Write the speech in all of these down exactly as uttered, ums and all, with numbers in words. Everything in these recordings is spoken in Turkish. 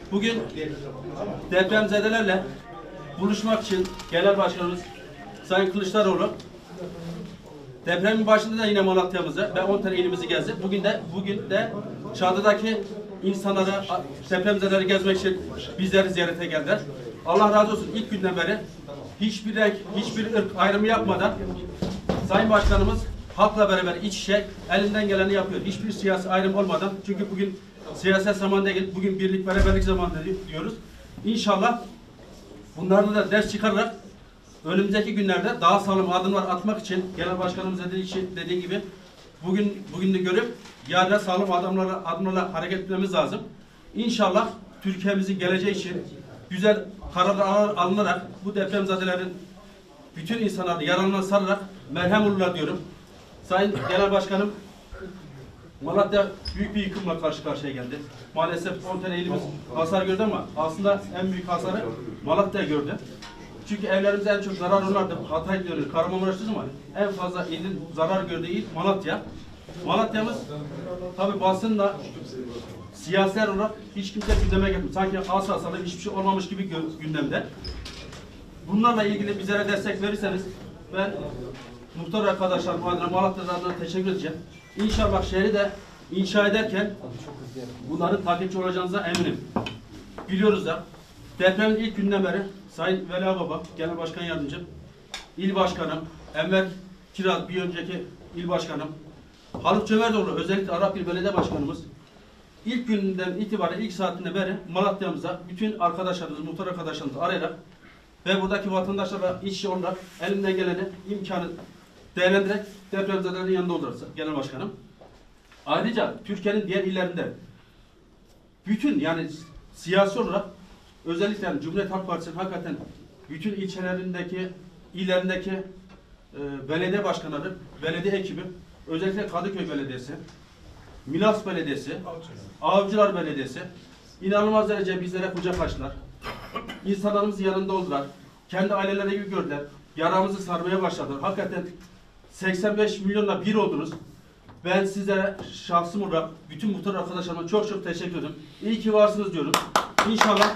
Bugün depremzedelerle buluşmak için Genel Başkanımız Sayın Kılıçdaroğlu depremin başında da yine Malatya'mıza ve on tane ilimizi gezdi. Bugün de bugün de Çadır'daki insanları, depremzedeleri gezmek için bizleri ziyarete geldiler. Allah razı olsun, ilk günden beri hiçbir renk, hiçbir ırk ayrımı yapmadan Sayın Başkanımız halkla beraber iç içe elinden geleni yapıyor. Hiçbir siyasi ayrım olmadan. Çünkü bugün siyaset zamanı değil, bugün birlik beraberlik zamanı diyoruz. İnşallah bunlardan da ders çıkararak önümüzdeki günlerde daha sağlam adımlar atmak için Genel Başkanımız dediği, için, dediği gibi bugün bugün de görüp yarına sağlam adımlarla, adımlarla hareket etmemiz lazım. İnşallah Türkiye'mizin geleceği için güzel kararlar alınarak bu depremzadelerin bütün insanları yaralarına sararak merhem olurlar diyorum. Sayın Genel Başkanım, Malatya büyük bir yıkımla karşı karşıya geldi. Maalesef on tane ilimiz hasar gördü ama aslında en büyük hasarı Malatya gördü. Çünkü evlerimize en çok zarar onlardı. Hatay diyoruz, Kahramanmaraş ama en fazla ilin zarar gördüğü il Malatya. Malatya'mız tabi basınla siyasi olarak hiç kimse gündeme getirmiyor. Sanki asla asla hiçbir şey olmamış gibi gündemde. Bunlarla ilgili bizlere destek verirseniz ben muhtar arkadaşlarım adına, Malatya'da adına teşekkür edeceğim. İnşallah şehri de inşa ederken bunların takipçi olacağınıza eminim. Biliyoruz da depremin ilk günden beri Sayın Veli Baba, Genel Başkan Yardımcım, İl Başkanım, Enver Kiraz, bir önceki İl Başkanım, Haluk Cömertoğlu, özellikle Arapgil Belediye Başkanımız, ilk günden itibaren, ilk saatinde beri Malatya'mıza bütün arkadaşlarımız, muhtar arkadaşlarımızı arayarak ve buradaki vatandaşlarla iç içe olarak elinden geleni, imkanı değerlendirerek depremzedelerin yanında olacağız Genel Başkanım. Ayrıca Türkiye'nin diğer illerinde bütün yani siyasi olarak özellikle yani Cumhuriyet Halk Partisi'nin hakikaten bütün ilçelerindeki, illerindeki e, belediye başkanları, belediye ekibi, özellikle Kadıköy Belediyesi, Milas Belediyesi, Avcılar Belediyesi inanılmaz derece bizlere kucak açtılar. İnsanlarımız yanında oldular. Kendi aileleri gibi gördüler. Yaramızı sarmaya başladılar. Hakikaten seksen beş milyonla bir oldunuz. Ben sizlere şahsım olarak bütün muhtar arkadaşlarıma çok çok teşekkür ederim. İyi ki varsınız diyorum. İnşallah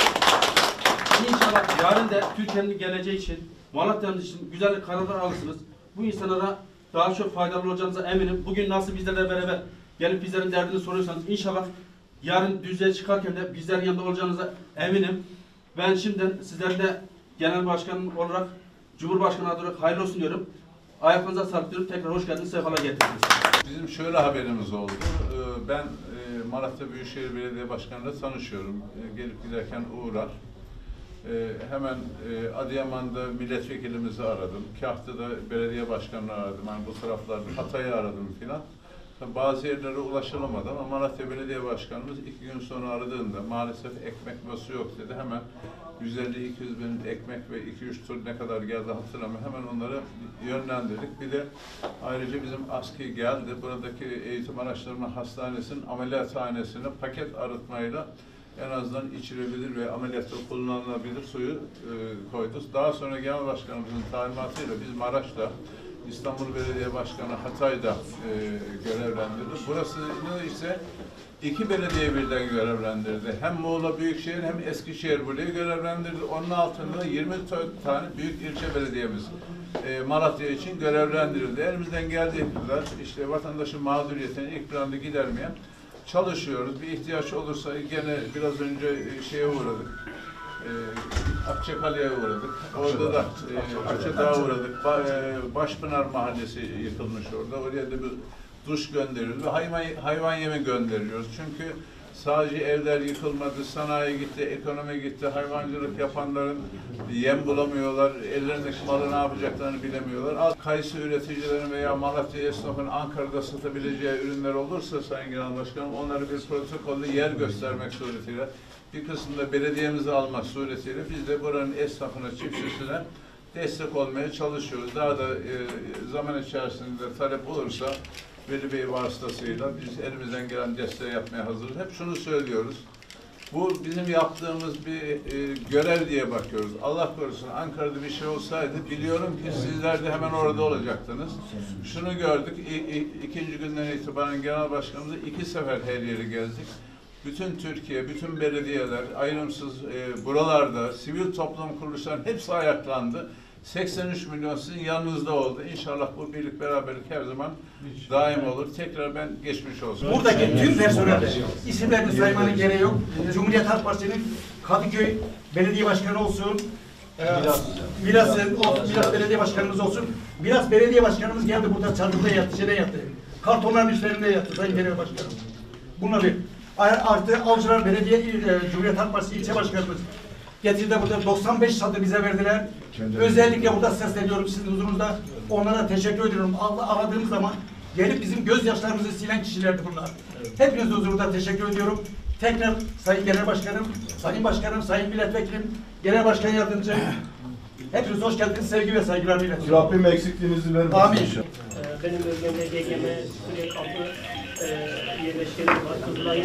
İnşallah yarın da Türkiye'nin geleceği için, Malatya'mız için güzel kararlar alırsınız. Bu insanlara daha çok faydalı olacağınıza eminim. Bugün nasıl bizlerle beraber gelip bizlerin derdini soruyorsanız inşallah yarın düzeye çıkarken de bizlerin yanında olacağınıza eminim. Ben şimdiden sizlerin de genel başkan olarak, Cumhurbaşkanı olarak hayırlı olsun diyorum. Ayaklarınıza sağlık diyorum. Tekrar hoş geldiniz, sefalar getirdiniz. Bizim şöyle haberimiz oldu. Ben Malatya Büyükşehir Belediye Başkanı'yla tanışıyorum. Gelip giderken uğrar. Hemen Adıyaman'da milletvekilimizi aradım. Kahta'da belediye başkanını aradım. Yani bu taraflarda Hatay'ı aradım filan. Bazı yerlere ulaşılamadı ama Malatya Belediye Başkanımız iki gün sonra aradığında maalesef ekmek ve su yok dedi. Hemen yüz elli iki yüz bin ekmek ve iki üç tur ne kadar geldi hatırlamıyorum. Hemen onları yönlendirdik. Bir de ayrıca bizim ASKİ geldi. Buradaki eğitim araştırma hastanesinin ameliyathanesine paket arıtmayla en azından içilebilir ve ameliyatta kullanılabilir suyu e, koyduk. Daha sonra Genel Başkanımızın talimatıyla biz Maraş'ta, İstanbul Belediye Başkanı Hatay'da e, görevlendirdi. Burasını ise iki belediye birden görevlendirdi. Hem Muğla Büyükşehir hem Eskişehir burayı görevlendirdi. Onun altında yirmi tane büyük ilçe belediyemiz e, Malatya için görevlendirildi. Elimizden geldiği kadar işte vatandaşın mağduriyetini ilk planda gidermeye çalışıyoruz. Bir ihtiyaç olursa gene biraz önce şeye uğradık. E, Akçakale'ye uğradık. Orada da e, Akçadağ'a uğradık. Ba, e, Başpınar Mahallesi yıkılmış orada. Oraya da bir duş gönderiyoruz ve hayvan, hayvan yemi gönderiyoruz. Çünkü sadece evler yıkılmadı, sanayi gitti, ekonomi gitti, hayvancılık yapanların yem bulamıyorlar, ellerindeki malı ne yapacaklarını bilemiyorlar. Az kayısı üreticilerin veya Malatya esnafının Ankara'da satabileceği ürünler olursa Sayın Genel Başkanım onları bir protokolle yer göstermek suretiyle bir kısmında belediyemizi almak suretiyle biz de buranın esnafına, çiftçisine destek olmaya çalışıyoruz. Daha da e, zaman içerisinde talep olursa Veli Bey vasıtasıyla biz elimizden gelen desteği yapmaya hazırız. Hep şunu söylüyoruz. Bu bizim yaptığımız bir e, görev diye bakıyoruz. Allah korusun Ankara'da bir şey olsaydı biliyorum ki sizler de hemen orada olacaktınız. Şunu gördük. İ, i, ikinci günden itibaren Genel Başkanımızla iki sefer her yeri gezdik. bütün Türkiye, bütün belediyeler, ayrımsız e, buralarda, sivil toplum kuruluşlarının hepsi ayaklandı. seksen üç milyon sizin yanınızda oldu. İnşallah bu birlik beraberlik her zaman daim olur. Tekrar ben geçmiş olsun. Buradaki tüm personel, isimlerini saymanın gereği yok. Cumhuriyet Halk Partisi'nin Kadıköy Belediye Başkanı olsun, Milas'ın olsun, Milas Belediye Başkanımız olsun. Milas Belediye Başkanımız geldi burada çadırda yattı, şeyde yattı. Kartonların üzerinde yattı Sayın Genel Başkanım. Bunları artı Avcılar Belediye e, Cumhuriyet Halk Partisi ilçe başkanımız getirdi burada doksan beş çadır bize verdiler. Özellikle burada sesleniyorum sizin huzurunuzda. Onlara teşekkür ediyorum. Allah aradığımız zaman gelip bizim gözyaşlarımızı silen kişilerdi bunlar. Hepiniz huzurunda teşekkür ediyorum. Tekrar Sayın Genel Başkanım, Sayın Başkanım, Sayın Milletvekilim, Genel Başkan Yardımcım. Hepiniz hoş geldiniz. Sevgi ve saygılarımı iletiyorum. Rabbim eksikliğinizi vermesin. Amin. Benim bölgemde D G M, Suriye kampı e, yerleşkeleri var. Kızılay'ın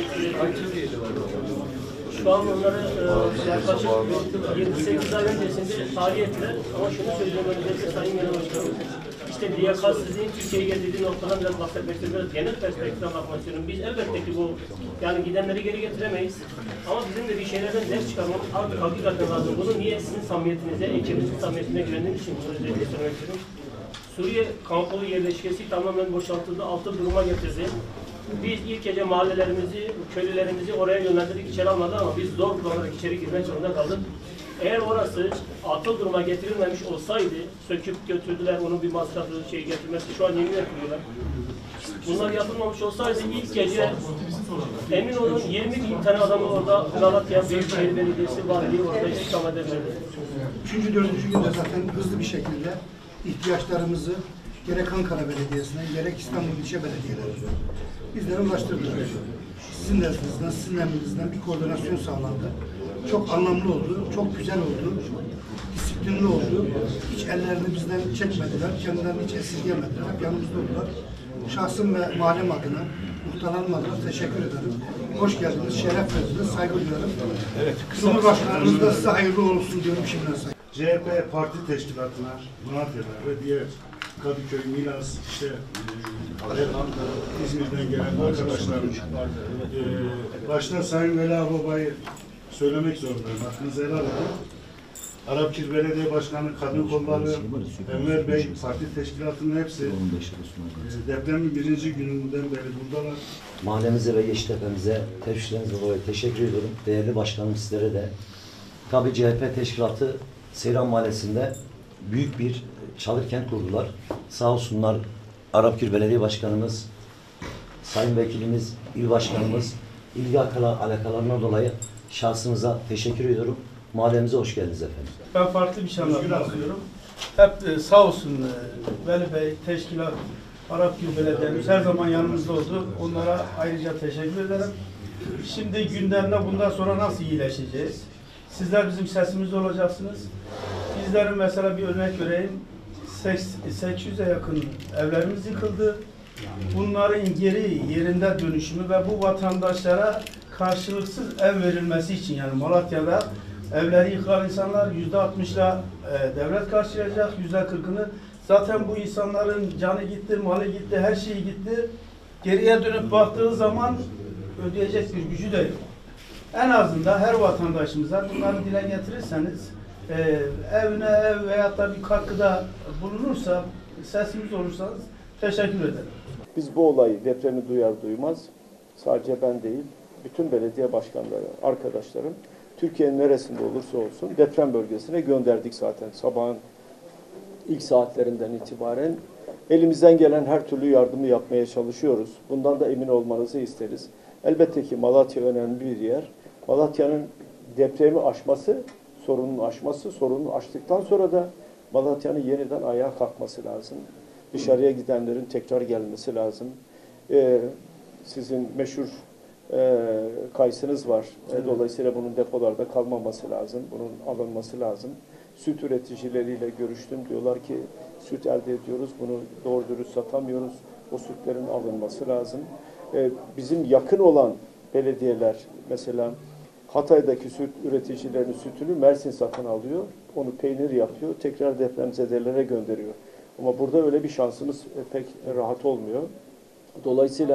şu an onları e, yaklaşık yedi sekiz ay öncesinde tahliye ettiler. Ama şunu söyleyeyim öncelikle Sayın Genel Başkanım. İşte liyakatsizliğin Türkiye'ye getirdiği noktadan biraz bahsetmek istiyorum. Biraz genel perspektiften bakmak istiyorum. Biz elbette ki bu, yani gidenleri geri getiremeyiz. Ama bizim de bir şeylerden ders çıkarmamız artık hakikaten lazım. Bunu niye sizin samimiyetinize, ekibinizin samimiyetine güvendiğim için bunu özellikle söylemek istiyorum. Suriye kampı yerleşkesi tamamen boşaltıldı, altı duruma getirdi. Biz ilk gece mahallelerimizi, köylülerimizi oraya yönlendirdik, içeri almadık ama biz zor kullanarak içeri girmek zorunda kaldık. Eğer orası atıl duruma getirilmemiş olsaydı, söküp götürdüler, onun bir masrafı şey getirmesi, şu an yemin yapıyorlar. Bunlar yapılmamış olsaydı ilk gece emin olun yirmi bin tane adamı orada Malatya Büyükşehir Belediyesi Valiliği orada istihdam ederlerdi. Üçüncü, dördüncü günde zaten hızlı bir şekilde ihtiyaçlarımızı gerek Ankara Belediyesi'ne gerek İstanbul İlçe Belediyelerine bizlere ulaştırdılar. Sizin nezdinizden, sizin emrinizden bir koordinasyon sağlandı. Çok anlamlı oldu, çok güzel oldu, disiplinli oldu. Hiç ellerini bizden çekmediler, kendilerini hiç esirgemediler. Hep yanımızda oldular. Şahsım ve mahallem adına, muhtarlarım adına teşekkür ederim. Hoş geldiniz, şeref verdiniz, saygı duyarım. Evet, Cumhurbaşkanımız da size hayırlı olsun diyorum şimdiden sayın. C H P Parti Teşkilatı'na, Malatya'da ve diğer Kadıköy, Milas, işte Erhan, İzmir'den gelen arkadaşlarım, e, başta Sayın Veli Ağabey'i söylemek zorundayım. Hakkınızı helal edin. Arapkir Belediye Başkanı, Kadın Kolları, Enver Bey, Parti Teşkilatı'nın hepsi e, depremin birinci gününden beri buradalar. Mahallemize ve Yeşiltepe'mize teşviklerinize dolayı teşekkür ediyorum. Değerli başkanım sizlere de. Tabii C H P Teşkilatı Seyran Mahallesi'nde büyük bir çadır kent kurdular. Sağ olsunlar Arapkir Belediye Başkanımız, Sayın Vekilimiz, İl Başkanımız, ilgi alakalarına dolayı şahsınıza teşekkür ediyorum. Mahallemize hoş geldiniz efendim. Ben farklı bir şey anlatmak istiyorum. Hep e, sağ olsun e, Veli Bey, Teşkilat, Arapkir Belediye'miz her zaman yanımızda oldu. Onlara ayrıca teşekkür ederim. Şimdi gündemde bundan sonra nasıl iyileşeceğiz? Sizler bizim sesimizde olacaksınız. Bizlerin mesela bir örnek vereyim. sekiz yüze yakın evlerimiz yıkıldı. Bunların geri yerinde dönüşümü ve bu vatandaşlara karşılıksız ev verilmesi için, yani Malatya'da evleri yıkan insanlar yüzde altmışla e, devlet karşılayacak, yüzde kırkını zaten bu insanların canı gitti, malı gitti, her şeyi gitti. Geriye dönüp baktığı zaman ödeyecek bir gücü de yok. En azından her vatandaşımıza bunları dile getirirseniz, e, evine ev veyahut da bir katkıda bulunursa, sesimiz olursanız teşekkür ederim. Biz bu olayı, depremi duyar duymaz, sadece ben değil, bütün belediye başkanları, arkadaşlarım, Türkiye'nin neresinde olursa olsun deprem bölgesine gönderdik zaten. Sabahın ilk saatlerinden itibaren elimizden gelen her türlü yardımı yapmaya çalışıyoruz. Bundan da emin olmanızı isteriz. Elbette ki Malatya önemli bir yer. Malatya'nın depremi aşması, sorunun aşması, sorunun aştıktan sonra da Malatya'nın yeniden ayağa kalkması lazım. Dışarıya gidenlerin tekrar gelmesi lazım. Ee, sizin meşhur e, kayısınız var. Evet. Dolayısıyla bunun depolarda kalmaması lazım. Bunun alınması lazım. Süt üreticileriyle görüştüm. Diyorlar ki süt elde ediyoruz. Bunu doğru dürüst satamıyoruz. O sütlerin alınması lazım. Ee, bizim yakın olan belediyeler, mesela Hatay'daki süt üreticilerinin sütünü Mersin satın alıyor. Onu peynir yapıyor. Tekrar depremzedelere gönderiyor. Ama burada öyle bir şansımız pek rahat olmuyor. Dolayısıyla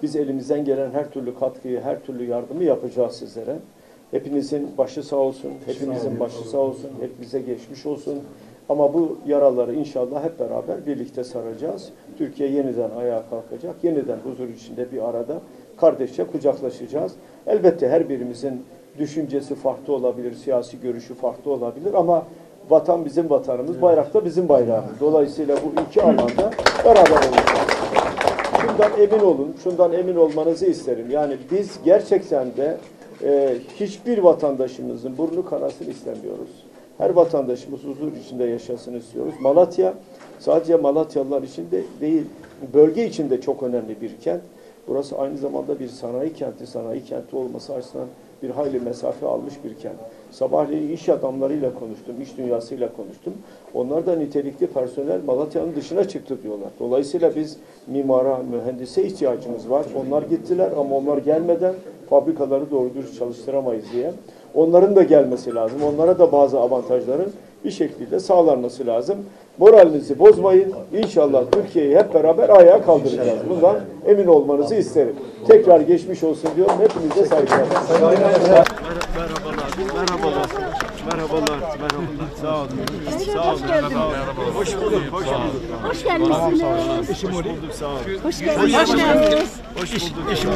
Biz elimizden gelen her türlü katkıyı, her türlü yardımı yapacağız sizlere. Hepinizin başı sağ olsun, hepinizin başı sağ olsun, hepinize geçmiş olsun. Ama bu yaraları inşallah hep beraber birlikte saracağız. Türkiye yeniden ayağa kalkacak, yeniden huzur içinde bir arada kardeşçe kucaklaşacağız. Elbette her birimizin düşüncesi farklı olabilir, siyasi görüşü farklı olabilir ama vatan bizim vatanımız, bayrak da bizim bayrağımız. Dolayısıyla bu iki alanda beraber olacağız. Şundan emin olun, şundan emin olmanızı isterim. Yani biz gerçekten de e, hiçbir vatandaşımızın burnu kanasını istemiyoruz. Her vatandaşımız huzur içinde yaşasın istiyoruz. Malatya sadece Malatyalılar için de değil, bölge için de çok önemli bir kent. Burası aynı zamanda bir sanayi kenti, sanayi kenti olması açısından bir hayli mesafe almış bir kent. Sabahleyin iş adamlarıyla konuştum, iş dünyasıyla konuştum. Onlar da nitelikli personel Malatya'nın dışına çıktı diyorlar. Dolayısıyla biz mimara, mühendise ihtiyacımız var. Onlar gittiler ama onlar gelmeden fabrikaları doğru dürüst çalıştıramayız diye. Onların da gelmesi lazım. Onlara da bazı avantajların bir şekilde sağlanması lazım. Moralinizi bozmayın. İnşallah Türkiye'yi hep beraber ayağa kaldıracağız. Bundan emin olmanızı isterim. Tekrar geçmiş olsun diyorum. Hepinize saygılar. Merhabalar. Merhabalar. Merhabalar. Merhabalar. Sağ olun. Sağ olun. Merhaba. Hoş bulduk. Hoş bulduk. Hoş gelmişsiniz. İşim hoş bulduk. Sağ olun. Hoş geldiniz. Hoş geldiniz. Hoş bulduk. İşim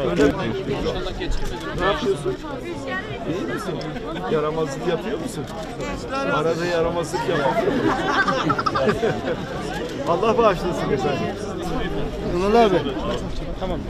Ne yapıyorsun? İyi misin? Yaramazlık yapıyor musun? Arada yaramazlık yapıyor. Allah bağışlasın efendim. Ünal abi. Tamam.